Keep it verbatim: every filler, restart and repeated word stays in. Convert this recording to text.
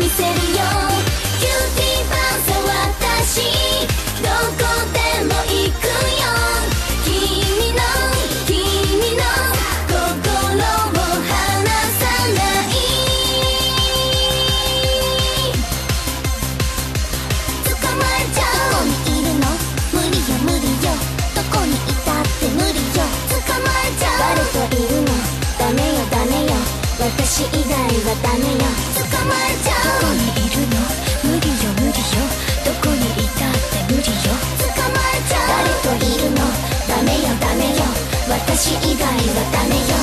見せるよ。キューティーパンサー私どこでも行くよ。君の君の心を離さない。捕まえちゃう。どこにいるの？無理よ無理よ。どこにいたって無理よ。捕まえちゃう。誰といるの？ダメよダメよ。私以外はダメよ。捕まえちゃう。どこにいるの？無理よ無理よ。どこにいたって無理よ。捕まえちゃう。誰といるの？ダメよダメよ。私以外はダメよ。